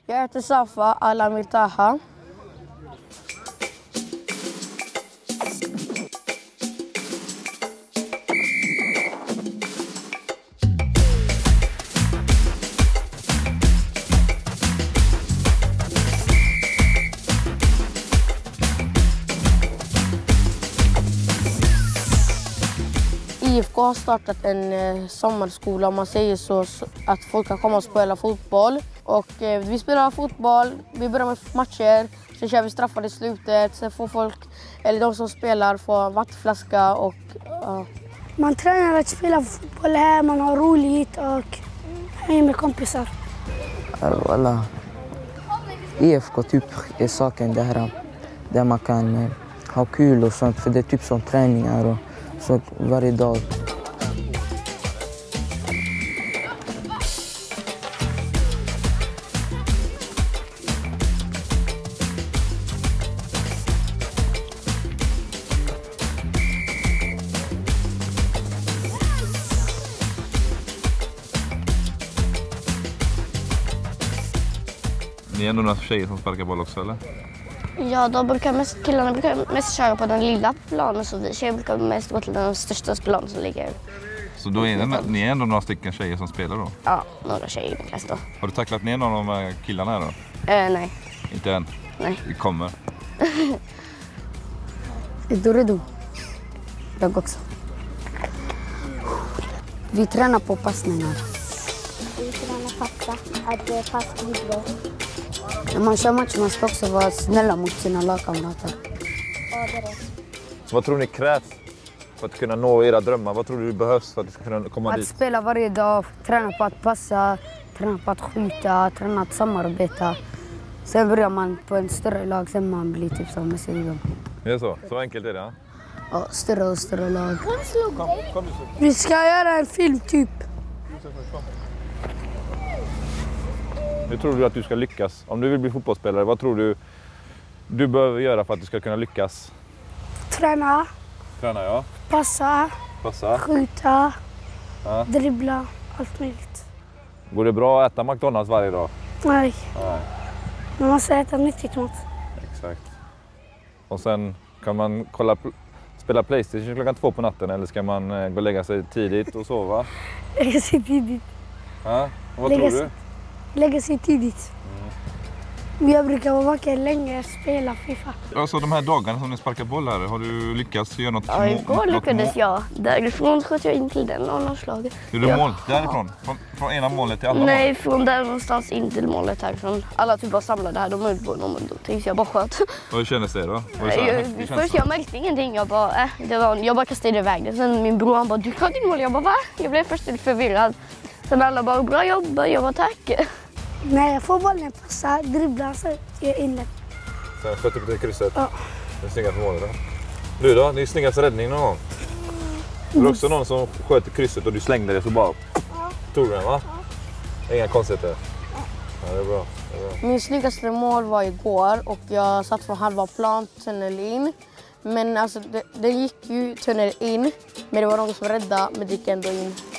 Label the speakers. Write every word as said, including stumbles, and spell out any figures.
Speaker 1: Jag heter Safa Alamir Taha. I F K har startat en eh, sommarskola, om man säger så, så att folk kan komma och spela fotboll. Och eh, vi spelar fotboll, vi börjar med matcher, sen kör vi straffar i slutet. Sen får folk, eller de som spelar, få vattenflaska och... Uh.
Speaker 2: Man tränar att spela fotboll här, man har roligt och hänger med kompisar.
Speaker 3: Alla. I F K typ är saken där, där man kan eh, ha kul och sånt, för det är typ som träningar och så varje dag.
Speaker 4: Ni är ändå några tjejer som sparkar boll också, eller?
Speaker 5: Ja, då brukar mest, killarna brukar mest köra på den lilla planen, så vi tjejer brukar mest gå till den största planen som ligger.
Speaker 4: Så då är det, ni är ändå några stycken tjejer som spelar då?
Speaker 5: Ja, några tjejer mest då.
Speaker 4: Har du tacklat ner någon av de här killarna här då?
Speaker 5: Eh, nej.
Speaker 4: Inte än?
Speaker 5: Nej.
Speaker 4: Vi kommer.
Speaker 6: Är du redo? Jag också. Vi tränar på passningar.
Speaker 2: Vi tränar passa, att pass blir bra.
Speaker 6: När man kör match man ska också vara snälla mot sina lagkamrater.
Speaker 2: Ja, det är rätt.
Speaker 4: Vad tror ni krävs för att kunna nå era drömmar? Vad tror du behövs för att du ska kunna komma
Speaker 6: Att
Speaker 4: dit?
Speaker 6: spela varje dag, träna på att passa, träna på att skjuta, träna att samarbeta. Sen börjar man på en större lag, sen man blir typ som Messi.
Speaker 4: Det är så? Så enkelt är det? Ja?
Speaker 6: Ja, större och större lag.
Speaker 4: Kom, kom,
Speaker 2: Vi ska göra en film typ.
Speaker 4: Hur tror du att du ska lyckas? Om du vill bli fotbollsspelare, vad tror du du behöver göra för att du ska kunna lyckas?
Speaker 2: Träna,
Speaker 4: Träna, ja.
Speaker 2: passa,
Speaker 4: Passa.
Speaker 2: skjuta,
Speaker 4: Ja.
Speaker 2: dribbla, allt möjligt.
Speaker 4: Går det bra att äta McDonalds varje dag?
Speaker 2: Nej,
Speaker 4: Nej.
Speaker 2: man måste äta nyttigt mat.
Speaker 4: Exakt. Och sen kan man kolla, spela PlayStation klockan två på natten, eller ska man eh, gå och lägga sig tidigt och sova?
Speaker 2: Lägga sig tidigt.
Speaker 4: Ja. Och vad
Speaker 2: Lägga
Speaker 4: tror
Speaker 2: sig-
Speaker 4: du?
Speaker 2: Lägga sig tidigt. Mm. Jag brukar vara vaken länge och spela FIFA.
Speaker 4: Alltså de här dagarna som ni sparkar boll här, har du lyckats göra något?
Speaker 5: Ja,
Speaker 4: må-
Speaker 5: igår
Speaker 4: något
Speaker 5: lyckades
Speaker 4: mål?
Speaker 5: jag. Därifrån sköt jag in till den avslaget.
Speaker 4: Gjorde du
Speaker 5: Ja.
Speaker 4: mål därifrån? Från, från ena målet till alla
Speaker 5: Nej,
Speaker 4: mål?
Speaker 5: från där någonstans in till målet härifrån. Alla typ var samlade här, de var ute på någon då tänkte jag bara sköt.
Speaker 4: Och hur kändes det då? Var det så här
Speaker 5: Jag,
Speaker 4: häftig
Speaker 5: först
Speaker 4: känsla?
Speaker 5: jag märkte ingenting, jag bara, äh, det var, jag bara kastade iväg det. Sen min bror han bara, du sköt in mål. Jag bara, va? Jag blev först lite förvirrad. Sen alla bara, bra jobb, jag bara tack.
Speaker 2: När jag får bollen, passa, dribbla, så gör jag in den.
Speaker 4: Sen sköt upp till krysset?
Speaker 2: Ja.
Speaker 4: Det är snyggaste målet då. Du då? Din snyggaste räddning någon gång? Det var också någon som sköt i krysset och du slängde det så bara...
Speaker 2: Ja.
Speaker 4: Tog du den, va? Inga konstigheter? Ja, det är bra. Det är bra.
Speaker 1: Min snyggaste mål var igår och jag satt från halva plan, tunnel in. Men alltså det, det gick ju tunnel in, men det var någon som räddade, men det gick ändå in.